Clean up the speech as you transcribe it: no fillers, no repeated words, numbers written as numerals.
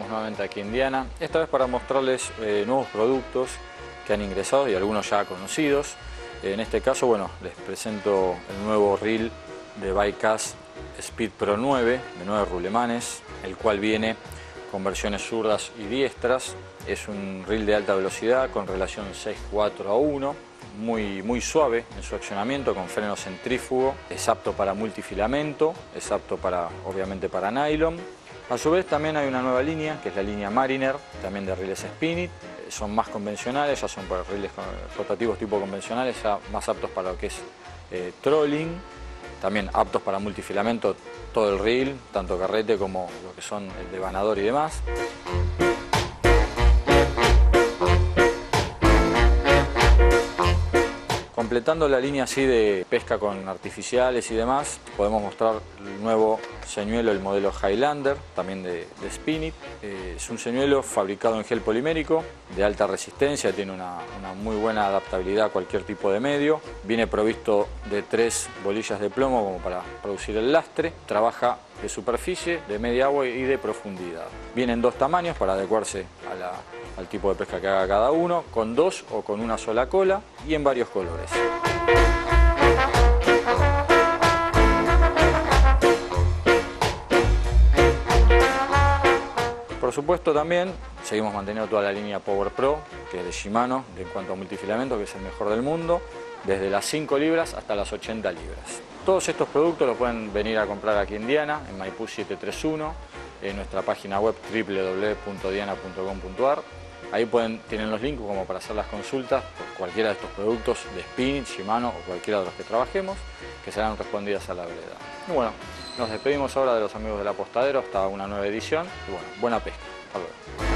nuevamente aquí en Diana, esta vez para mostrarles nuevos productos que han ingresado y algunos ya conocidos. En este caso, bueno, les presento el nuevo reel de Bycast Speed Pro 9 de 9 rulemanes, el cual viene con versiones zurdas y diestras. Es un reel de alta velocidad con relación 6:4:1, muy suave en su accionamiento, con freno centrífugo. Es apto para multifilamento, es apto obviamente para nylon. A su vez también hay una nueva línea, que es la línea Mariner, también de rieles Spinit. Son más convencionales, ya son para rieles rotativos tipo convencionales, ya más aptos para lo que es trolling. También aptos para multifilamento todo el reel, tanto carrete como lo que son el devanador y demás. Completando la línea así de pesca con artificiales y demás, podemos mostrar el nuevo señuelo, el modelo Highlander, también de Spinit. Es un señuelo fabricado en gel polimérico, de alta resistencia, tiene una muy buena adaptabilidad a cualquier tipo de medio. Viene provisto de 3 bolillas de plomo como para producir el lastre. Trabaja de superficie, de media agua y de profundidad. Viene en 2 tamaños para adecuarse al tipo de pesca que haga cada uno, con 2 o con una sola cola y en varios colores. Por supuesto también seguimos manteniendo toda la línea Power Pro, que es de Shimano, en cuanto a multifilamento, que es el mejor del mundo, desde las 5 libras hasta las 80 libras. Todos estos productos los pueden venir a comprar aquí en Diana, en Maipú 731, en nuestra página web www.diana.com.ar. Ahí tienen los links como para hacer las consultas por cualquiera de estos productos de Spinit, Shimano o cualquiera de los que trabajemos, que serán respondidas a la brevedad. Y bueno, nos despedimos ahora de los amigos del Apostadero hasta una nueva edición y bueno, buena pesca. Hasta luego.